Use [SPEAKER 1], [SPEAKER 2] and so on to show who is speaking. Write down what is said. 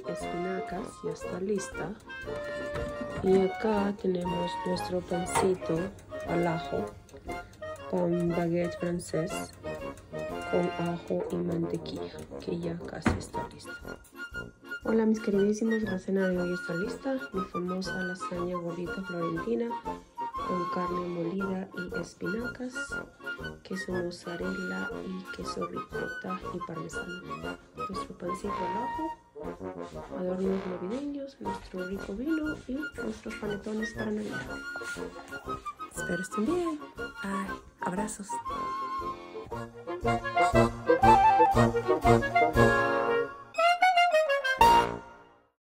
[SPEAKER 1] espinacas, ya está lista. Y acá tenemos nuestro pancito al ajo, pan baguette francés con ajo y mantequilla, que ya casi está lista. Hola mis queridísimos, la cena de hoy está lista. Mi famosa lasaña gordita florentina con carne molida y espinacas, queso mozzarella y queso ricota y parmesano. Nuestro pancito al ajo, adornos navideños, nuestro rico vino y nuestros panetones para Navidad. Espero estén bien. Bye. Abrazos.